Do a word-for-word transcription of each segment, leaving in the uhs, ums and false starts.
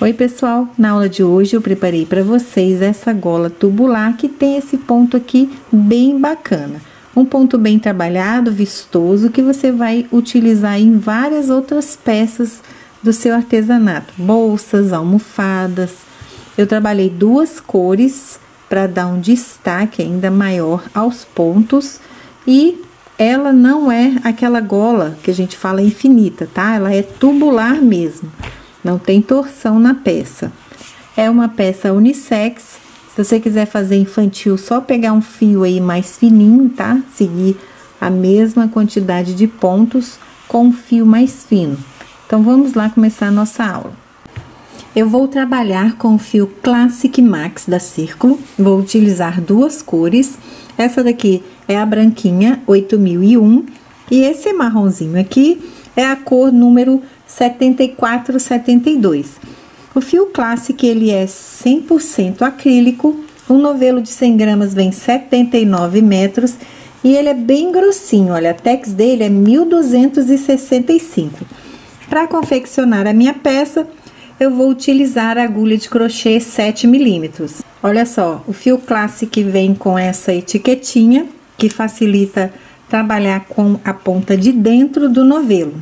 Oi pessoal, na aula de hoje eu preparei para vocês essa gola tubular que tem esse ponto aqui bem bacana. Um ponto bem trabalhado, vistoso, que você vai utilizar em várias outras peças do seu artesanato. Bolsas, almofadas. Eu trabalhei duas cores para dar um destaque ainda maior aos pontos. E ela não é aquela gola que a gente fala infinita, tá? Ela é tubular mesmo. Não tem torção na peça. É uma peça unissex. Se você quiser fazer infantil, só pegar um fio aí mais fininho, tá? Seguir a mesma quantidade de pontos com um fio mais fino. Então, vamos lá começar a nossa aula. Eu vou trabalhar com o fio Classic Max da Círculo. Vou utilizar duas cores. Essa daqui é a branquinha oito mil e um. E esse marronzinho aqui é a cor número setenta e quatro setenta e dois. O fio Classic, ele é cem por cento acrílico, um novelo de cem gramas vem setenta e nove metros e ele é bem grossinho, olha, a tex dele é mil duzentos e sessenta e cinco. Para confeccionar a minha peça, eu vou utilizar a agulha de crochê sete milímetros. Olha só, o fio Classic vem com essa etiquetinha, que facilita trabalhar com a ponta de dentro do novelo.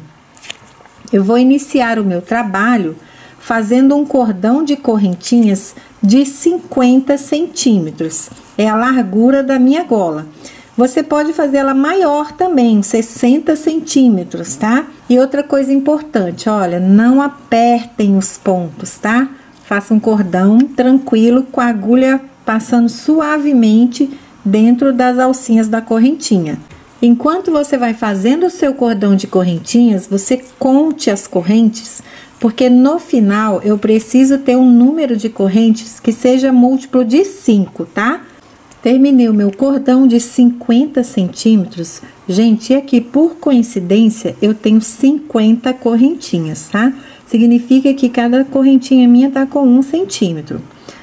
Eu vou iniciar o meu trabalho fazendo um cordão de correntinhas de cinquenta centímetros. É a largura da minha gola. Você pode fazer ela maior também, sessenta centímetros, tá? E outra coisa importante, olha, não apertem os pontos, tá? Faça um cordão tranquilo com a agulha passando suavemente dentro das alcinhas da correntinha. Enquanto você vai fazendo o seu cordão de correntinhas, você conte as correntes, porque no final eu preciso ter um número de correntes que seja múltiplo de cinco, tá? Terminei o meu cordão de cinquenta centímetros. Gente, e aqui por coincidência eu tenho cinquenta correntinhas, tá? Significa que cada correntinha minha tá com um centímetro.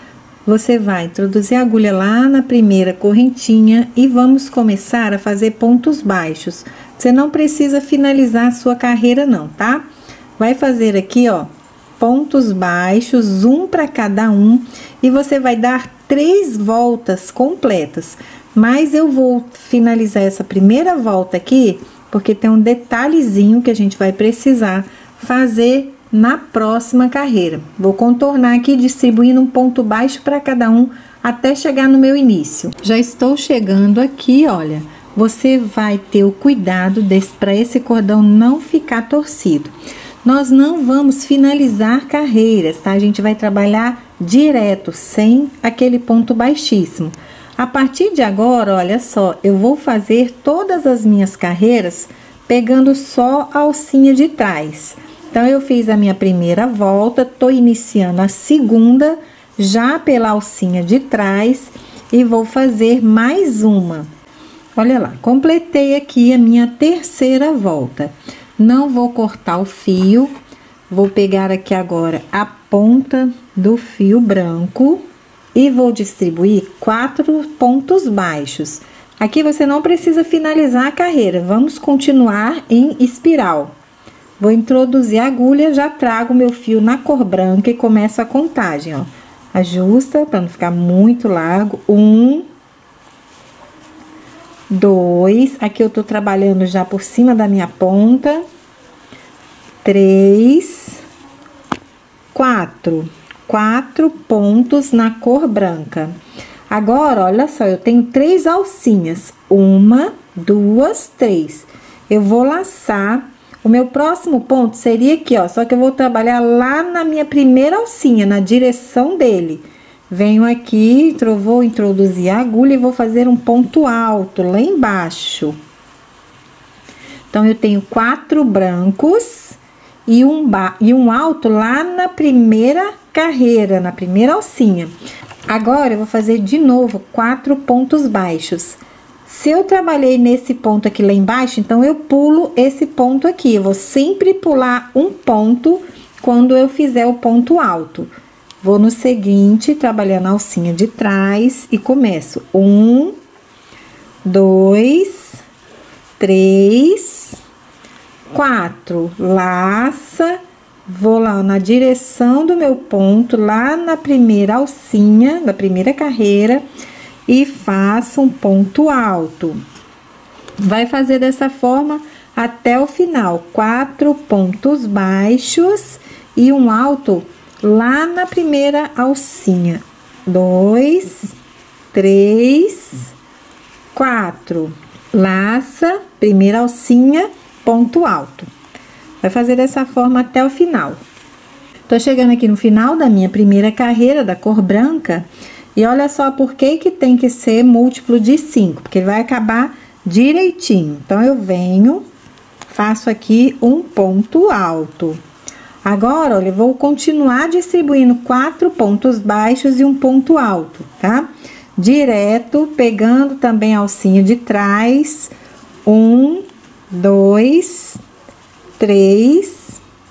Você vai introduzir a agulha lá na primeira correntinha e vamos começar a fazer pontos baixos. Você não precisa finalizar a sua carreira não, tá? Vai fazer aqui, ó, pontos baixos, um para cada um, e você vai dar três voltas completas. Mas eu vou finalizar essa primeira volta aqui, porque tem um detalhezinho que a gente vai precisar fazer na próxima carreira. Vou contornar aqui distribuindo um ponto baixo para cada um até chegar no meu início. Já estou chegando aqui, olha. Você vai ter o cuidado para esse cordão não ficar torcido. Nós não vamos finalizar carreiras, tá? A gente vai trabalhar direto, sem aquele ponto baixíssimo. A partir de agora, olha só, eu vou fazer todas as minhas carreiras pegando só a alcinha de trás. Então, eu fiz a minha primeira volta, tô iniciando a segunda, já pela alcinha de trás, e vou fazer mais uma. Olha lá, completei aqui a minha terceira volta. Não vou cortar o fio, vou pegar aqui agora a ponta do fio branco e vou distribuir quatro pontos baixos. Aqui você não precisa finalizar a carreira, vamos continuar em espiral. Vou introduzir a agulha, já trago meu fio na cor branca e começo a contagem, ó. Ajusta para não ficar muito largo. Um, dois, aqui eu tô trabalhando já por cima da minha ponta. Três, quatro. Quatro pontos na cor branca. Agora, olha só, eu tenho três alcinhas. Uma, duas, três. Eu vou laçar. O meu próximo ponto seria aqui, ó, só que eu vou trabalhar lá na minha primeira alcinha, na direção dele. Venho aqui, vou introduzir a agulha e vou fazer um ponto alto lá embaixo. Então, eu tenho quatro brancos e um, ba e um alto lá na primeira carreira, na primeira alcinha. Agora, eu vou fazer de novo quatro pontos baixos. Se eu trabalhei nesse ponto aqui lá embaixo, então eu pulo esse ponto aqui. Eu vou sempre pular um ponto quando eu fizer o ponto alto. Vou no seguinte, trabalhando a alcinha de trás e começo. Um, dois, três, quatro. Laça vou lá na direção do meu ponto, lá na primeira alcinha, da primeira carreira, e faço um ponto alto. Vai fazer dessa forma até o final, quatro pontos baixos e um alto lá na primeira alcinha. Dois, três, quatro. Laça, primeira alcinha, ponto alto. Vai fazer dessa forma até o final. Tô chegando aqui no final da minha primeira carreira da cor branca. E olha só por que que tem que ser múltiplo de cinco, porque ele vai acabar direitinho. Então, eu venho, faço aqui um ponto alto. Agora, olha, eu vou continuar distribuindo quatro pontos baixos e um ponto alto, tá? Direto, pegando também a alcinha de trás. Um, dois, três,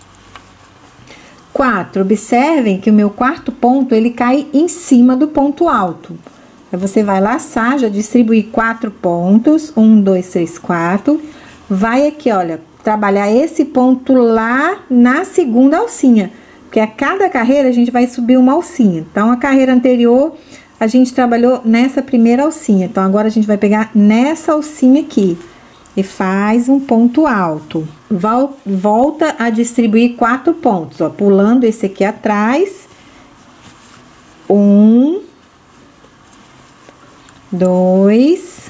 quatro. Observem que o meu quarto ponto, ele cai em cima do ponto alto. Aí, você vai laçar, já distribuir quatro pontos. Um, dois, três, quatro. Vai aqui, olha, trabalhar esse ponto lá na segunda alcinha. Porque a cada carreira, a gente vai subir uma alcinha. Então, a carreira anterior, a gente trabalhou nessa primeira alcinha. Então, agora a gente vai pegar nessa alcinha aqui. E faz um ponto alto. Volta a distribuir quatro pontos, ó. Pulando esse aqui atrás. Um. Dois.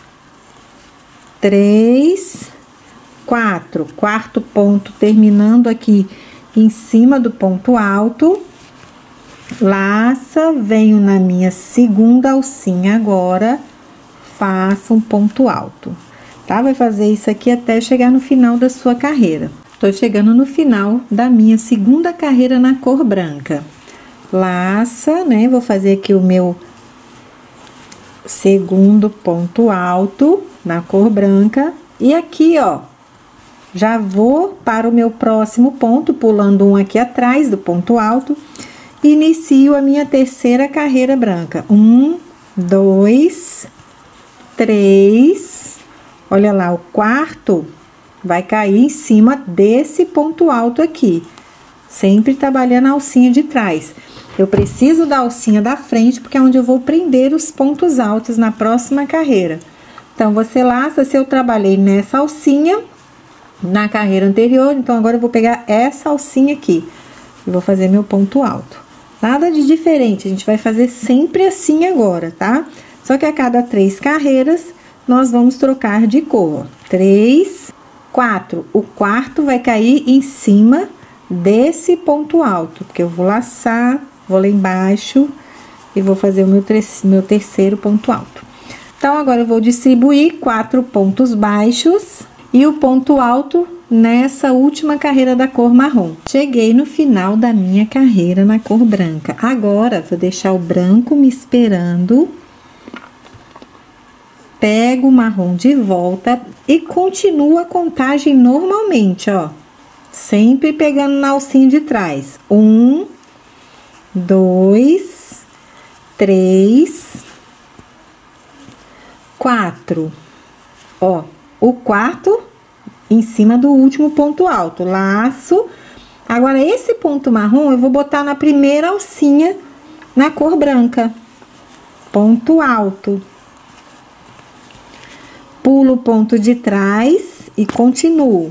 Três. Quatro. Quarto ponto terminando aqui em cima do ponto alto. Laça, venho na minha segunda alcinha agora. Faço um ponto alto. Tá? Vai fazer isso aqui até chegar no final da sua carreira. Tô chegando no final da minha segunda carreira na cor branca. Laça, né? Vou fazer aqui o meu segundo ponto alto na cor branca. E aqui, ó, já vou para o meu próximo ponto, pulando um aqui atrás do ponto alto. Inicio a minha terceira carreira branca. Um, dois, três... Olha lá, o quarto vai cair em cima desse ponto alto aqui. Sempre trabalhando a alcinha de trás. Eu preciso da alcinha da frente, porque é onde eu vou prender os pontos altos na próxima carreira. Então, você laça, se eu trabalhei nessa alcinha na carreira anterior, então agora eu vou pegar essa alcinha aqui. E vou fazer meu ponto alto. Nada de diferente, a gente vai fazer sempre assim agora, tá? Só que a cada três carreiras, nós vamos trocar de cor. Três, quatro. O quarto vai cair em cima desse ponto alto, porque eu vou laçar, vou lá embaixo e vou fazer o meu, meu terceiro ponto alto. Então, agora eu vou distribuir quatro pontos baixos e o ponto alto nessa última carreira da cor marrom. Cheguei no final da minha carreira na cor branca. Agora, vou deixar o branco me esperando. Pego o marrom de volta e continuo a contagem normalmente, ó. Sempre pegando na alcinha de trás. Um, dois, três, quatro. Ó, o quarto em cima do último ponto alto. Laço. Agora, esse ponto marrom eu vou botar na primeira alcinha na cor branca. Ponto alto. Pulo o ponto de trás e continuo.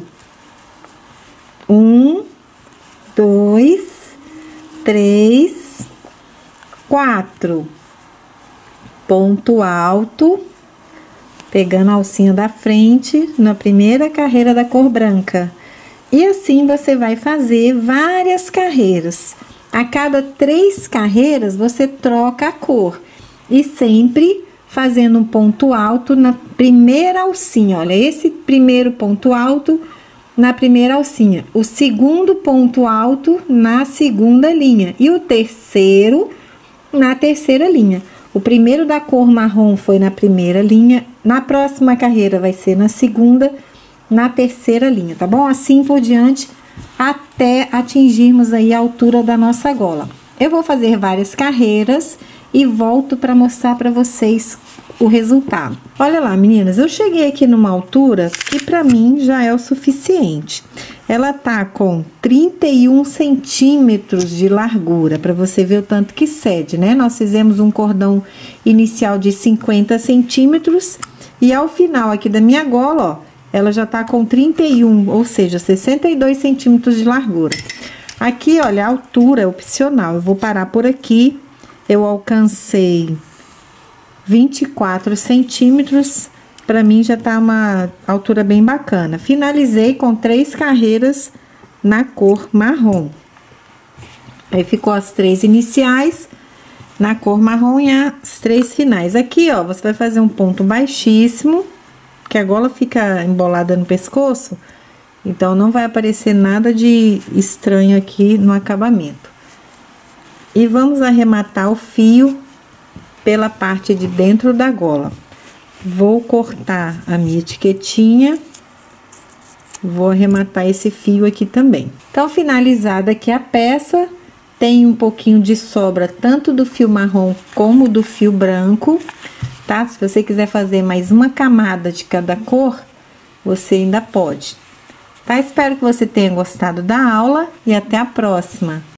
Um, dois, três, quatro. Ponto alto, pegando a alcinha da frente na primeira carreira da cor branca. E assim você vai fazer várias carreiras. A cada três carreiras, você troca a cor. E sempre fazendo um ponto alto na primeira alcinha. Olha, esse primeiro ponto alto na primeira alcinha. O segundo ponto alto na segunda linha. E o terceiro na terceira linha. O primeiro da cor marrom foi na primeira linha. Na próxima carreira vai ser na segunda, na terceira linha, tá bom? Assim por diante, até atingirmos aí a altura da nossa gola. Eu vou fazer várias carreiras e volto para mostrar para vocês o resultado. Olha lá, meninas, eu cheguei aqui numa altura que para mim já é o suficiente. Ela tá com trinta e um centímetros de largura, para você ver o tanto que cede, né? Nós fizemos um cordão inicial de cinquenta centímetros e ao final aqui da minha gola, ó, ela já tá com trinta e um, ou seja, sessenta e dois centímetros de largura. Aqui, olha, a altura é opcional, eu vou parar por aqui, eu alcancei vinte e quatro centímetros. Para mim já tá uma altura bem bacana. Finalizei com três carreiras na cor marrom. Aí ficou as três iniciais na cor marrom e as três finais. Aqui, ó, você vai fazer um ponto baixíssimo, que a gola fica embolada no pescoço, então não vai aparecer nada de estranho aqui no acabamento. E vamos arrematar o fio pela parte de dentro da gola. Vou cortar a minha etiquetinha, vou arrematar esse fio aqui também. Então, finalizada aqui a peça, tem um pouquinho de sobra tanto do fio marrom como do fio branco, tá? Se você quiser fazer mais uma camada de cada cor, você ainda pode, tá? Espero que você tenha gostado da aula e até a próxima!